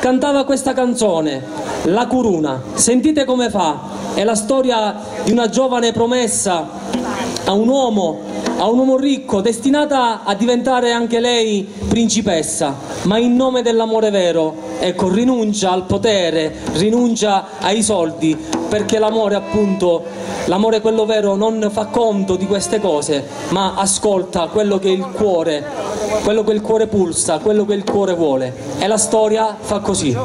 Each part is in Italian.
cantava questa canzone, La Curuna. Sentite come fa, è la storia di una giovane promessa a un uomo ricco, destinata a diventare anche lei principessa, ma in nome dell'amore vero, ecco, rinuncia al potere, rinuncia ai soldi, perché l'amore, appunto, l'amore quello vero non fa conto di queste cose, ma ascolta quello che il cuore pulsa, quello che il cuore vuole. E la storia fa così.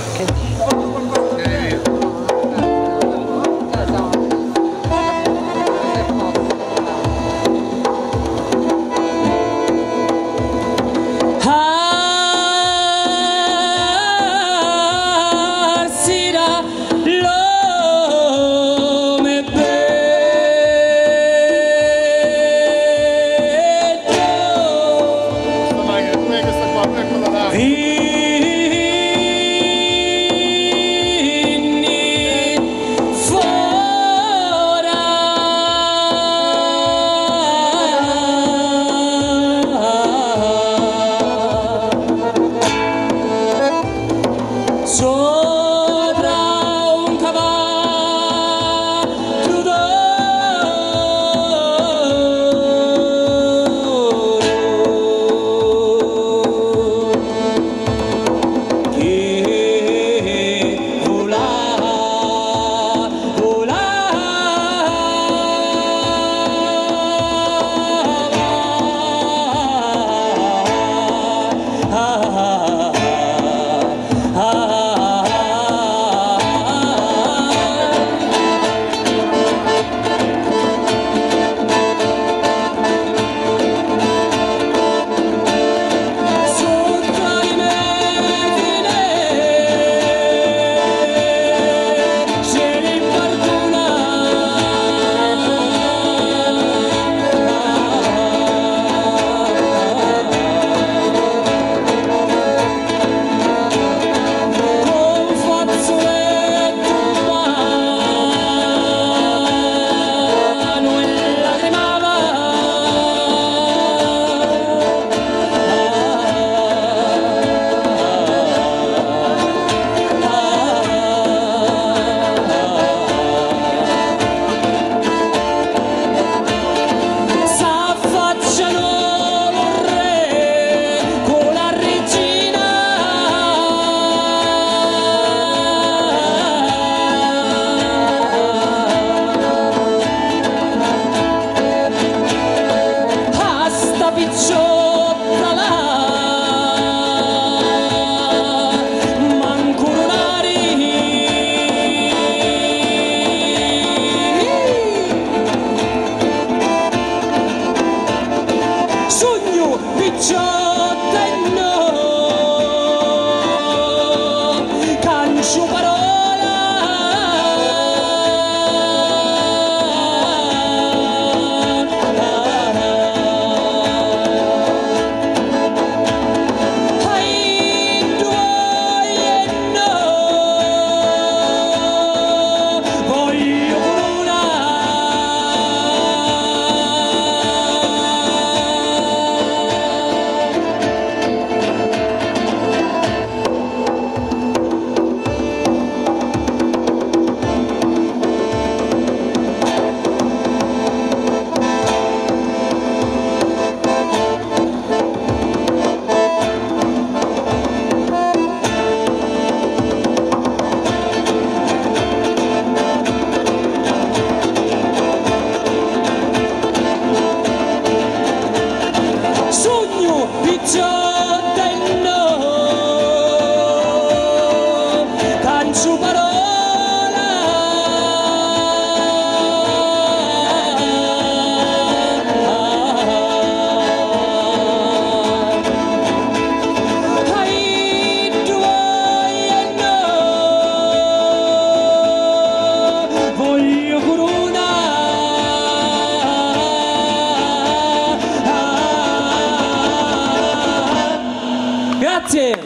Grazie.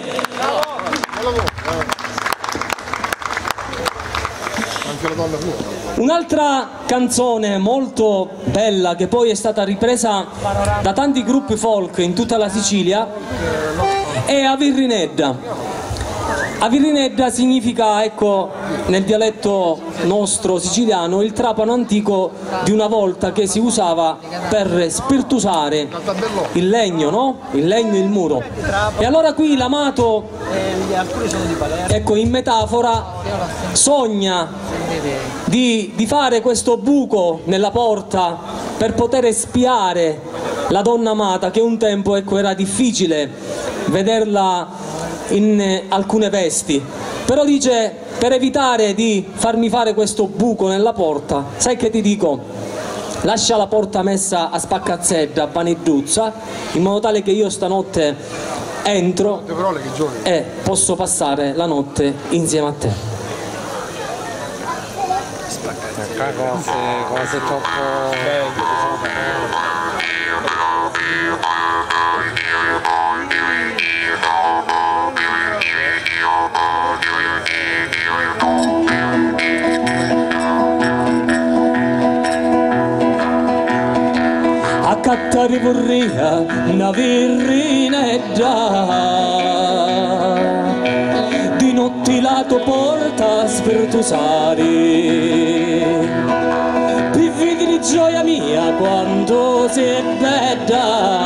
Un'altra canzone molto bella che poi è stata ripresa da tanti gruppi folk in tutta la Sicilia è Avirrinedda. Avirinedda significa, ecco, nel dialetto nostro siciliano, il trapano antico di una volta che si usava per spirtusare il legno, no? Il legno e il muro. E allora qui l'amato, ecco, in metafora sogna di fare questo buco nella porta per poter spiare la donna amata, che un tempo, ecco, era difficile vederla in alcune vesti, però dice: per evitare di farmi fare questo buco nella porta, sai che ti dico? Lascia la porta messa a spaccazzetta, a panedduzza, in modo tale che io stanotte entro e posso passare la notte insieme a te. Cose troppo Accattare vorria una virrinedda, di notte lato porta a spirtusare, per vedere gioia mia quando sei bella,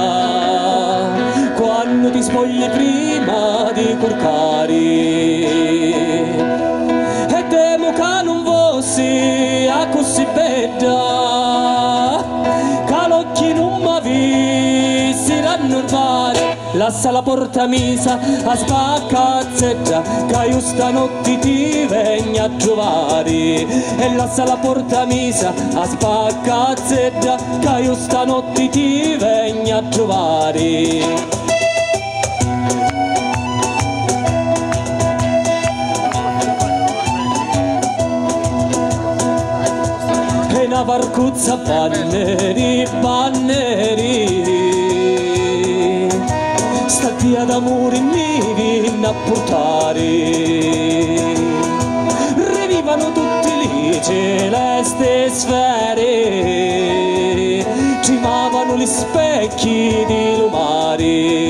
quando ti spogli prima di corcare, e temo che non fossi a così bella, lascia la porta misa a spaccazzetta, che io stanotte ti venga a trovare. E lascia la porta misa a spaccazzetta, che io stanotte ti venga a trovare. E una varcuzza banneri, banneri, sta via d'amore mi viene a portare, revivano tutti lì celeste sfere, tremavano gli specchi di lumare,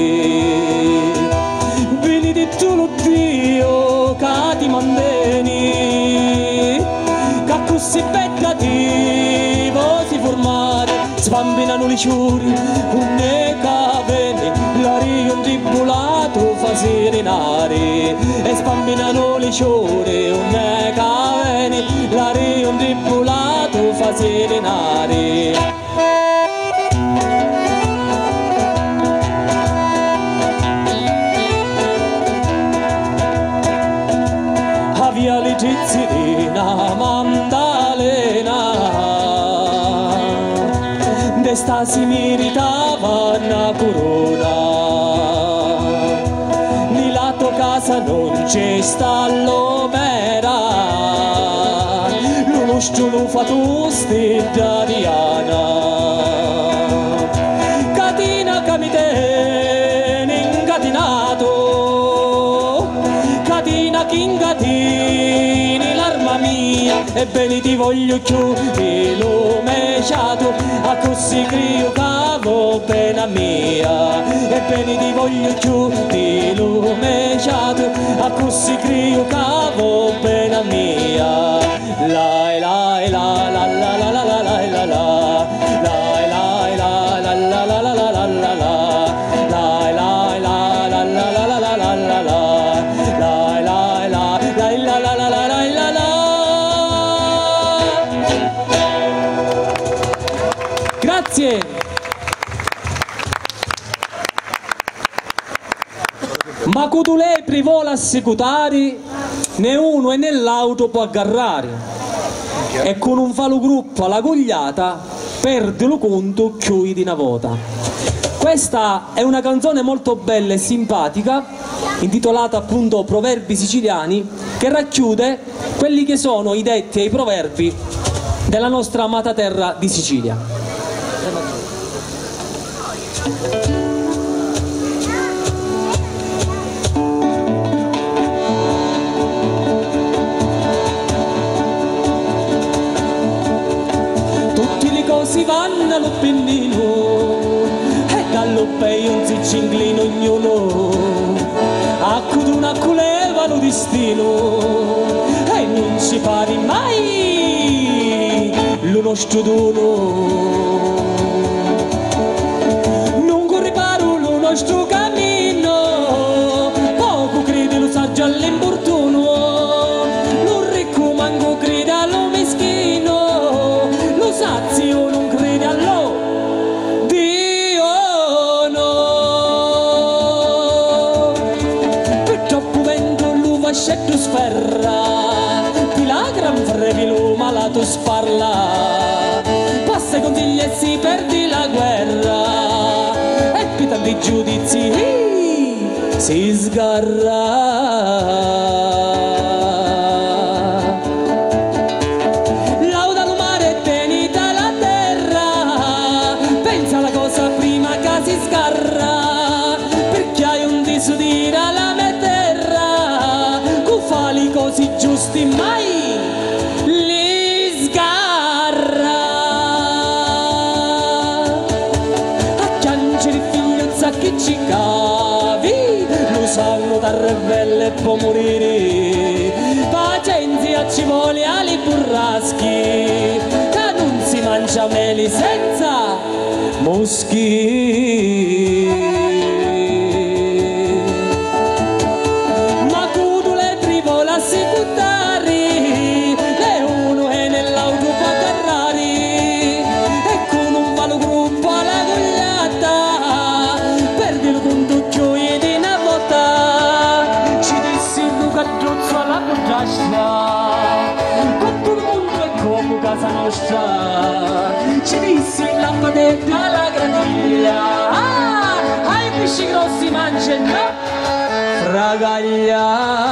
benedetto lo Dio che ti mandeni, che così bella ti vosi formare, sbambinano le ciuri, un cavene, l'aria un tribulato fa serenare, e sbambinano le ciore, un cavene, l'aria un tribulato fa serenare. A via le Tizzirina Maddalena, d'esta si meritava una corona, ni lato casa non c'è sta l'omera, lo nostro lo fa tosti da Diana, catina che mi tiene incatinato, catina che incatini l'arma mia, ebbene ti voglio chiudere lo meciato, a così crio cavo pena mia, ebbene ti voglio chiudere lo meciato, a così crio cavo pena mia. La la la la la la la la la la la Grazie. Ma con tu lepri vuole assicurare, né uno e né l'auto può aggarrare, e con un falo gruppo alla cogliata perde lo conto chiudi di una vota. Questa è una canzone molto bella e simpatica, intitolata appunto Proverbi siciliani, che racchiude quelli che sono i detti e i proverbi della nostra amata terra di Sicilia. Si vanno allo pennino e dallo peio un si cinclino ognuno, accudo una culevano di destino e non si pari mai lo nostro dono. Non riparo lo nostro cammino, poco crede lo saggio all'importuno, non ricco manco crede allo meschino, lo sazio non crede allo Dio no. Per troppo vento lo vascetto sferra, di la gran frevi lo malato sparla, passa i consigli e si perdi la guerra, e più tanti giudizi si sgarra. Lauda lo mare e tenita la terra, pensa alla cosa prima che si sgarra, perché hai un disudire alla mia terra, cu fa le cose giusti mai li sgarra. A piangere il figliuzza che ci cavi, lo sanno da ribelle e può morire, pazienza ci vuole ali burraschi, che non si mangia meli senza moschi. Ma tu le trivola si buttare, e uno è nell'auto può carrare, e con un valo gruppo alla gogliata, perdi il conto gioia di una volta, ci dissi Luca Druzzo alla contrasta, tutto il mondo è come casa nostra, ci dissi la padetta alla graniglia, ai pesci grossi mangiano fragaglia.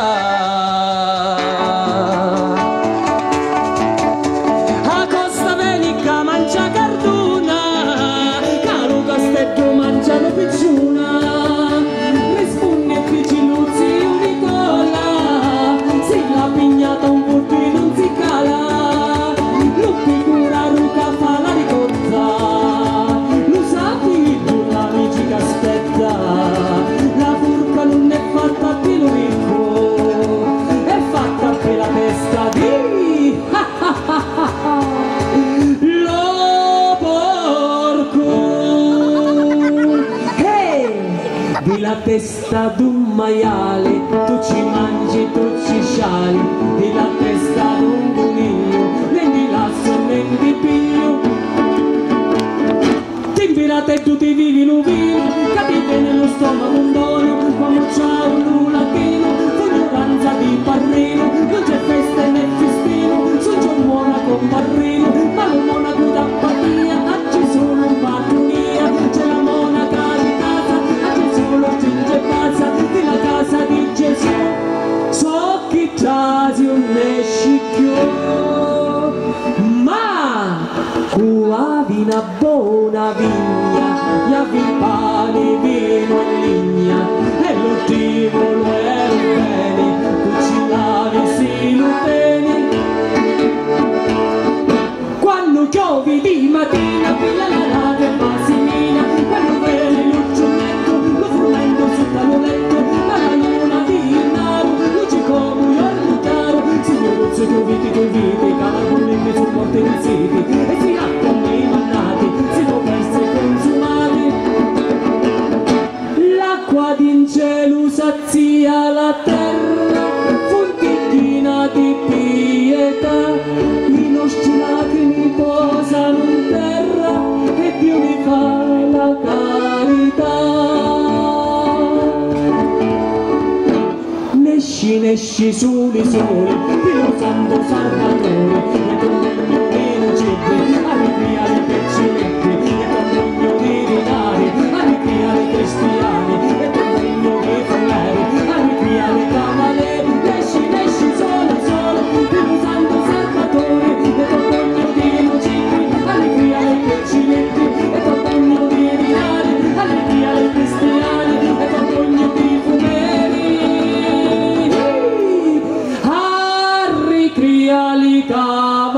A costa venica mangia carduna, caro castello mangiano picciuna, rispondi e piccinuzzi unicola, se la pignata un portino non si cala, lo figura ruca fa la ricotta, lo sapi tu l'amici che aspetta, la furca non è fatta per lo ricco, è fatta per la testa di lo porco. Hey! Di la testa d'un maiale, tu ci mangi, tu ci sciali, di la testa d'un coniglio, né di lasso né di piglio. Ti infilate e tu ti vivi lo vino, capite nello stomaco un dono, quando c'ha un lulatino, ignoranza di parrino, non c'è festa né festino, sono già buona con parrino, ma lo monaco d'apatia, c'è solo in patrunia, c'è la monaca di casa, c'è solo giunge casa, della casa di Gesù, so che c'hasi un nescicchio, ma qua vina buona vigna, gli avi pane, vino e ligna, e l'ultimo lo è un bene, tu ci lavi si lo bene. Quando giovi di mattina, piglia la nave e vasilina, quando vedi l'uccelletto, lo frumento sotto lo letto, ma la luna di naro, luce come un ornitaro, signor se tu viti, calaculini sul porte dei siti, e si raccomando i mannati, si può essere consumati. L'acqua d'in cielo sazia la terra, fonticchina di pietà, i nostri lacrimi posano in terra, e Dio mi fa la carità. Nesci soli soli, Dio Santo Salvatore, e con legno di lucette, arrivi alle pezzinetti, e con legno di rinari, arrivi alle cristiani, e con legno di falleri, arrivi alle cavalieri. Nesci solo solo, Dio Santo Salvatore, e con legno di lucette, arrivi alle pezzinetti, e con legno di rinari, arrivi alle cristiani, e con legno di fumeri. Cria li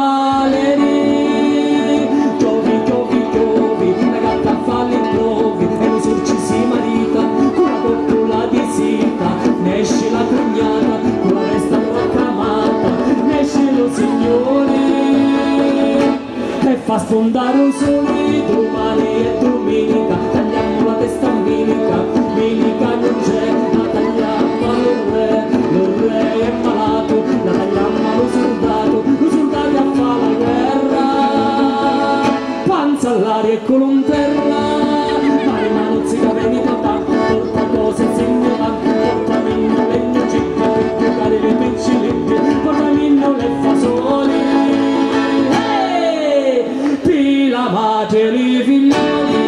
fa spuntare un sole, domani è domenica, tagliamo la testa a minica, minica non c'è, la tagliamo allo re è malato, la tagliamo allo soldato a fa la guerra, panza all'aria e colonna in terra, mani manozzi capelli papà, porta cose segno banco, porta minno legno cicca, per giocare le pencilette, porta minno le fasole, pila materi figlioli.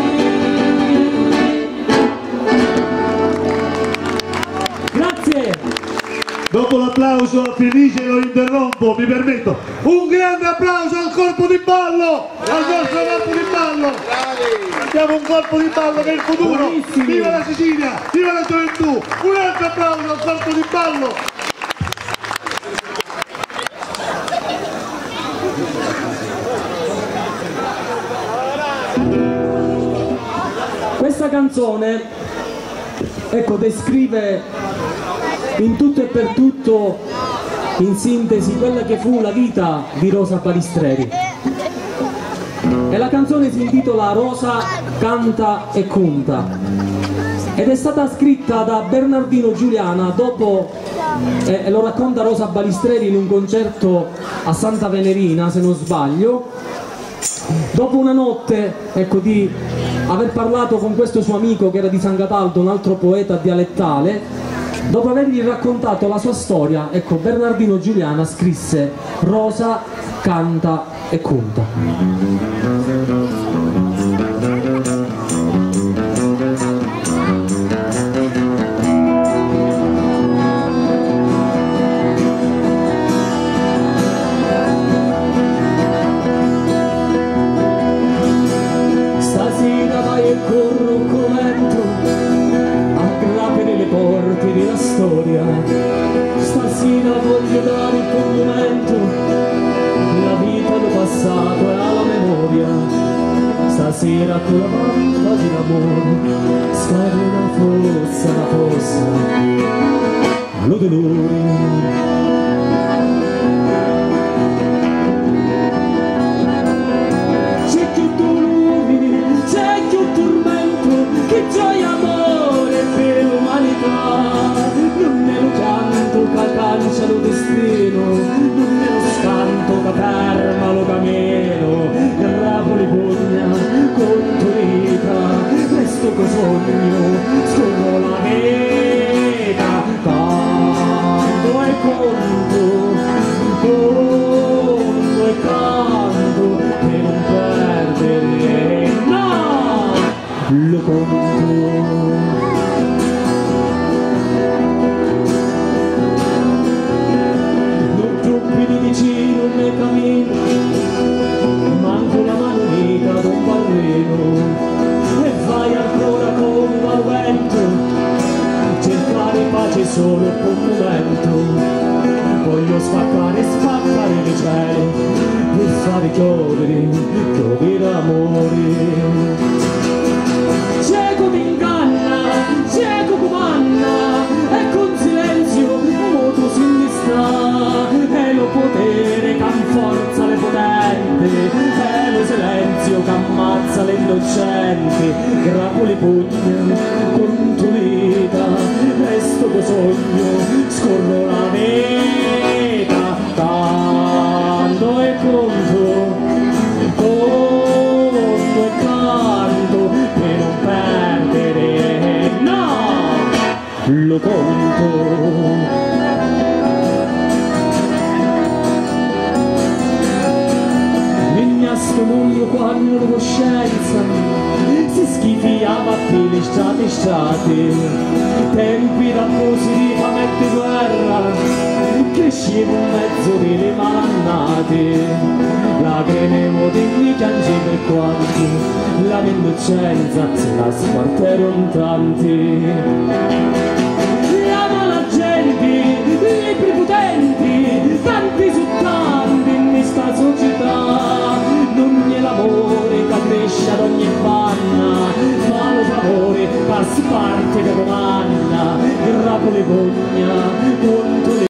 Grazie! Dopo l'applauso felice lo interrompo, mi permetto. Un grande applauso al corpo di ballo, al nostro corpo di ballo. Abbiamo un corpo di ballo che è il futuro. Buonissimi. Viva la Sicilia, viva la gioventù. Un altro applauso al corpo di ballo. Questa canzone, ecco, descrive in tutto e per tutto, in sintesi, quella che fu la vita di Rosa Balistreri. E la canzone si intitola Rosa canta e conta ed è stata scritta da Bernardino Giuliana dopo, e lo racconta Rosa Balistreri in un concerto a Santa Venerina, se non sbaglio, dopo una notte, ecco, di aver parlato con questo suo amico che era di San Cataldo, un altro poeta dialettale. Dopo avergli raccontato la sua storia, ecco, Bernardino Giuliana scrisse Rosa canta e conta. Stasera vai e corro un commento le porte della storia, stasera voglio dare il complimento, la vita del passato e alla memoria, stasera con la banda di l'amore, scade una fossa, allo dolore. C'è più dolore, c'è più tormento, che gioia amore per l'umanità, non è lo pianto che cancia lo destino, non è lo scanto che ferma lo camino, gravo le pugna contro vita, resto co sogno, scorro la vita, canto e conto e canto per non perdere, no, lo conto. Vicino nel cammino, manco una mano mica d'un ballerino, e vai ancora con il vento, cercare pace solo per un momento, voglio spaccare le cieli, per fare chiudere amore. Cieco mi inganna, cieco comanna, e con silenzio muto si indistra, e lo potere che forza le potenti, e lo silenzio che ammazza le innocenti, grappo le pugna contro vita, resto co sogno, scorro la vita, canto e conto e canto per non perdere, no, lo conto. Sto mondo quando la coscienza si schifiava più le strati, tempi rapposi di fame e di guerra, crescevo in mezzo delle malannate, lacrime di piange per quanti, la mia innocenza se la squarteron tanti. La mala gente